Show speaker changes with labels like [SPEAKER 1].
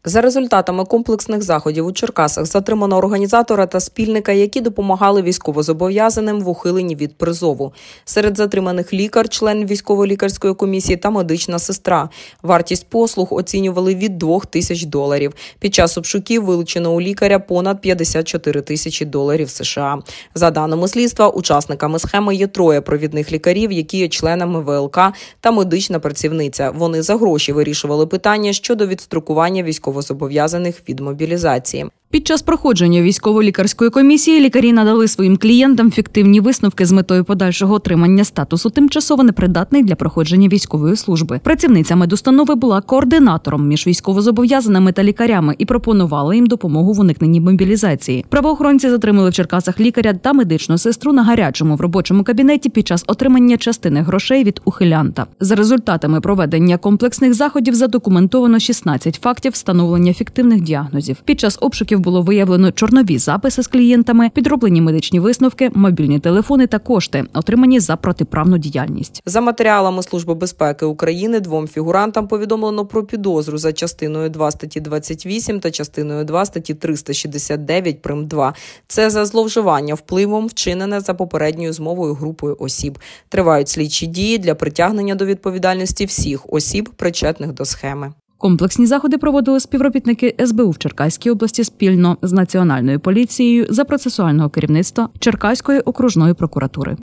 [SPEAKER 1] За результатами комплексних заходів у Черкасах затримано організатора та спільника, які допомагали військовозобов'язаним в ухиленні від призову. Серед затриманих лікар, член військово-лікарської комісії та медична сестра. Вартість послуг оцінювали від $2000. Під час обшуків вилучено у лікаря понад $54 000 США. За даними слідства, учасниками схеми є 3 провідних лікарів, які є членами ВЛК та медична працівниця. Вони за гроші вирішували питання щодо відстрокування військовозобов'язаних від мобілізації.
[SPEAKER 2] Під час проходження військово-лікарської комісії лікарі надали своїм клієнтам фіктивні висновки з метою подальшого отримання статусу тимчасово непридатний для проходження військової служби. Працівниця медустанови була координатором між військовозобов'язаними та лікарями і пропонувала їм допомогу в уникненні мобілізації. Правоохоронці затримали в Черкасах лікаря та медичну сестру на гарячому в робочому кабінеті під час отримання частини грошей від ухилянта. За результатами проведення комплексних заходів задокументовано 16 фактів встановлення фіктивних діагнозів. Під час обшуків було виявлено чорнові записи з клієнтами, підроблені медичні висновки, мобільні телефони та кошти, отримані за протиправну діяльність.
[SPEAKER 1] За матеріалами Служби безпеки України 2 фігурантам повідомлено про підозру за частиною 2 статті 28 та частиною 2 статті 369 прим. 2. Це за зловживання впливом, вчинене за попередньою змовою групою осіб. Тривають слідчі дії для притягнення до відповідальності всіх осіб, причетних до схеми.
[SPEAKER 2] Комплексні заходи проводили співробітники СБУ в Черкаській області спільно з Національною поліцією за процесуального керівництва Черкаської окружної прокуратури.